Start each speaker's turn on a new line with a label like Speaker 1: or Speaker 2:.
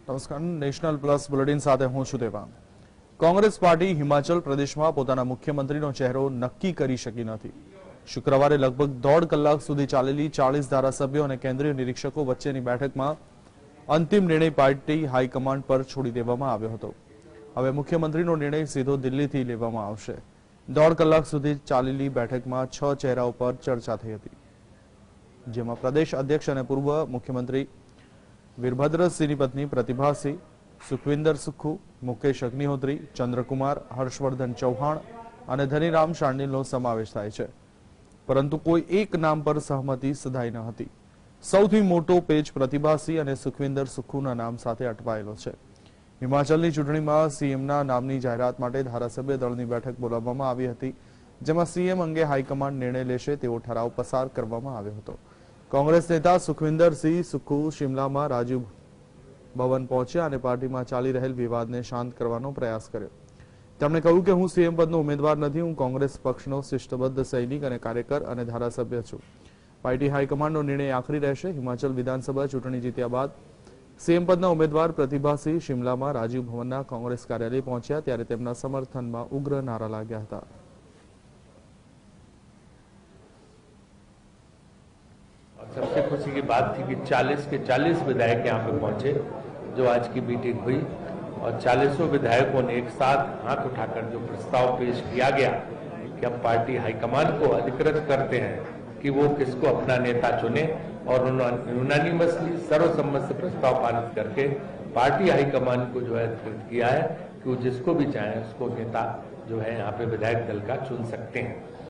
Speaker 1: નમસ્કાર, national plus bulletin સાથે હું છું દેવાંગ। કોંગ્રેસ પાર્ટી હિમાચલ પ્રદેશમાં પોતાના મુખ્યમંત્રીનો ચહેરો નક્કી કરી શકી નથી। શુક્રવારે લગભગ 1.5 કલાક સુધી ચાલેલી 40 ધારાસભ્યો અને કેન્દ્રીય નિરીક્ષકો વચ્ચેની બેઠકમાં અંતિમ નિર્ણય પાર્ટી હાઈકમાન્ડ પર છોડી દેવામાં આવ્યો હતો। હવે મુખ્યમંત્રીનો નિર્ણય સીધો દિલ્હીથી લેવામાં આવશે। 1.5 કલાક સુધી ચાલેલી બેઠકમાં 6 ચહેરાઓ પર ચર્ચા થઈ હતી, જેમાં પ્રદેશ અધ્યક્ષ અને પૂર્વ મુખ્યમંત્રી વીरभद्रसिंहની પત્ની प्रतिभा सिंह, सुखविंदर सुक्खू, मुकेश अग्निहोत्री, चंद्रकुमार, हर्षवर्धन चौहान और धनीराम शांडिलનો સમાવેશ થાય છે, પરંતુ કોઈ એક નામ પર સહમતિ સધાઈ ન હતી। સૌથી મોટો પેચ प्रतिभा सिंह અને सुखविंदर सुक्खूના નામ સાથે અટવાયેલો છે। હિમાચલની ચૂંટણીમાં સીએમના નામની જાહેરાત માટે ધારાસભ્ય દળની બેઠક બોલાવવામાં આવી હતી, જેમાં સીએમ અંગે હાઈકમાન્ડ નિર્ણય લેશે તેવો ઠરાવ પસાર કરવામાં આવ્યો હતો। कांग्रेस नेता सुखविंदर सिंह सुक्खू शिमला में राजीव भवन पहुंचा और पार्टी में चाली रहेल विवाद ने शांत करने प्रयास कर्यो। તેમણે કહ્યું કે હું સીએમ પદનો ઉમેદવાર નથી, હું કોંગ્રેસ પક્ષનો શિષ્ટબદ્ધ સૈનિક અને કાર્યકર અને ધારાસભ્ય છું। પાર્ટી હાઈકમાન્ડનો નિર્ણય આખરી રહેશે। હિમાચલ વિધાનસભા ચૂંટણી જીત્યા બાદ સીએમ પદના ઉમેદવાર प्रतिभा सिंह शिमलाમાં રાજીવ ભવનના કોંગ્રેસ કાર્યાલય પહોંચ્યા ત્યારે તેમના સમર્થનમાં ઉગ્ર નારા લાગ્યા હતા।
Speaker 2: सबसे खुशी की बात थी कि 40 के 40 विधायक यहाँ पे पहुंचे, जो आज की मीटिंग हुई, और 40 विधायकों ने एक साथ हाथ उठाकर जो प्रस्ताव पेश किया गया कि हम पार्टी हाईकमान को अधिकृत करते हैं कि वो किसको अपना नेता चुने, और उन्होंने यूनानिमसली सर्वसम्मत से प्रस्ताव पारित करके पार्टी हाईकमान को जो है अधिकृत किया है कि वो जिसको भी चाहे उसको नेता जो है यहाँ पे विधायक दल का चुन सकते हैं।